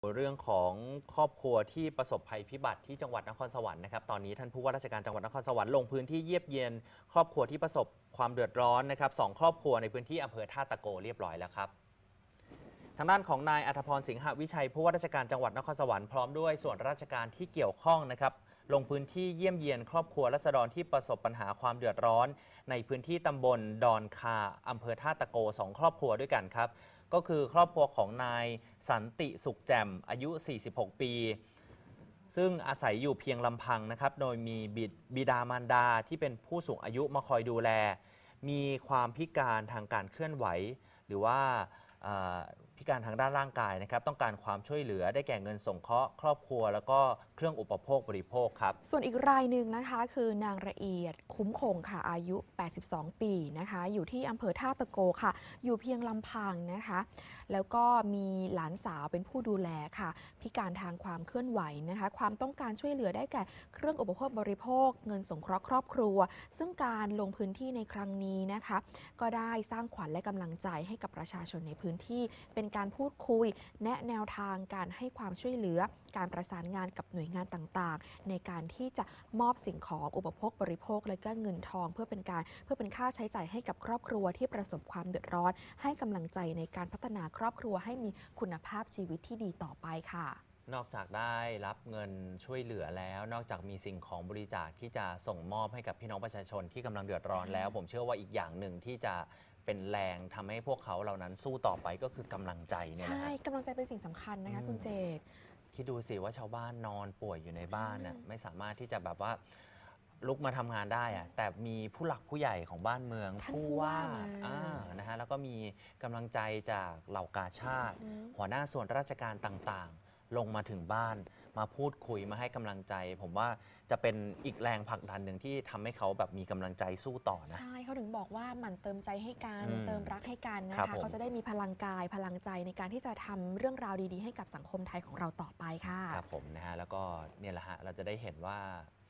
เรื่องของครอบครัวที่ประสบภัยพิบัติที่จังหวัดนครสวรรค์นะครับตอนนี้ท่านผู้ว่าราชการจังหวัดนครสวรรค์ลงพื้นที่เยียบเยียนครอบครัวที่ประสบความเดือดร้อนนะครับ2 ครอบครัวในพื้นที่อำเภอท่าตะโกเรียบร้อยแล้วครับทางด้านของนายอัธพรสิงหวิชัยผู้ว่าราชการจังหวัดนครสวรรค์พร้อมด้วยส่วนราชการที่เกี่ยวข้องนะครับลงพื้นที่เยี่ยมเยียนครอบครัวราษฎรที่ประสบปัญหาความเดือดร้อนในพื้นที่ตำบลดอนคาอำเภอท่าตะโก2 ครอบครัวด้วยกันครับก็คือครอบครัวของนายสันติสุขแจ่มอายุ46 ปีซึ่งอาศัยอยู่เพียงลำพังนะครับโดยมีบิดามารดาที่เป็นผู้สูงอายุมาคอยดูแลมีความพิการทางการเคลื่อนไหวหรือว่าพิการทางด้านร่างกายนะครับต้องการความช่วยเหลือได้แก่เงินสงเคราะห์ครอบครัวแล้วก็เครื่องอุปโภคบริโภคครับส่วนอีกรายหนึ่งนะคะคือนางละเอียดคุ้มคงค่ะอายุ 82 ปีนะคะอยู่ที่อำเภอท่าตะโกค่ะอยู่เพียงลำพังนะคะแล้วก็มีหลานสาวเป็นผู้ดูแลค่ะพิการทางความเคลื่อนไหวนะคะความต้องการช่วยเหลือได้แก่เครื่องอุปโภคบริโภคเงินสงเคราะห์ครอบครัวซึ่งการลงพื้นที่ในครั้งนี้นะคะก็ได้สร้างขวัญและกำลังใจให้กับประชาชนในพื้นที่เป็นการพูดคุยแนะแนวทางการให้ความช่วยเหลือการประสานงานกับหน่วยงานต่างๆในการที่จะมอบสิ่งของอุปโภคบริโภคและก็เงินทองเพื่อเป็นค่าใช้จ่ายให้กับครอบครัวที่ประสบความเดือดร้อนให้กำลังใจในการพัฒนาครอบครัวให้มีคุณภาพชีวิตที่ดีต่อไปค่ะนอกจากได้รับเงินช่วยเหลือแล้วนอกจากมีสิ่งของบริจาคที่จะส่งมอบให้กับพี่น้องประชาชนที่กำลังเดือดร้อนแล้วผมเชื่อว่าอีกอย่างหนึ่งที่จะเป็นแรงทำให้พวกเขาเหล่านั้นสู้ต่อไปก็คือกำลังใจเนี่ยนะใช่ฮะกำลังใจเป็นสิ่งสำคัญนะคะคุณเจตคิดดูสิว่าชาวบ้านนอนป่วยอยู่ในบ้านน่ะไม่สามารถที่จะแบบว่าลุกมาทำงานได้อะแต่มีผู้หลักผู้ใหญ่ของบ้านเมืองผู้ว่านะฮะแล้วก็มีกำลังใจจากเหล่ากาชาติหัวหน้าส่วนราชการต่างๆลงมาถึงบ้านมาพูดคุยมาให้กำลังใจผมว่าจะเป็นอีกแรงผลักดันหนึ่งที่ทำให้เขาแบบมีกำลังใจสู้ต่อนะใช่เขาถึงบอกว่าหมั่นเติมใจให้กันเติมรักให้กันครันะคะบผมเขาจะได้มีพลังกายพลังใจในการที่จะทำเรื่องราวดีๆให้กับสังคมไทยของเราต่อไปค่ะครับผมนะฮะแล้วก็เนี่ยแหละฮะเราจะได้เห็นว่า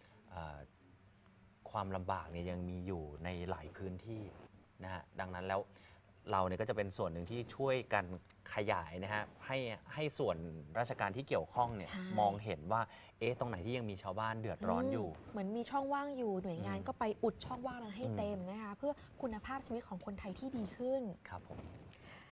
ความลำบากเนี่ยยังมีอยู่ในหลายพื้นที่นะฮะดังนั้นแล้วเราเนี่ยก็จะเป็นส่วนหนึ่งที่ช่วยกันขยายนะฮะให้ส่วนราชการที่เกี่ยวข้องเนี่ยมองเห็นว่าตรงไหนที่ยังมีชาวบ้านเดือดร้อนอยู่เหมือนมีช่องว่างอยู่หน่วยงานก็ไปอุดช่องว่างนั้นให้เต็มนะคะเพื่อคุณภาพชีวิตของคนไทยที่ดีขึ้นครับผม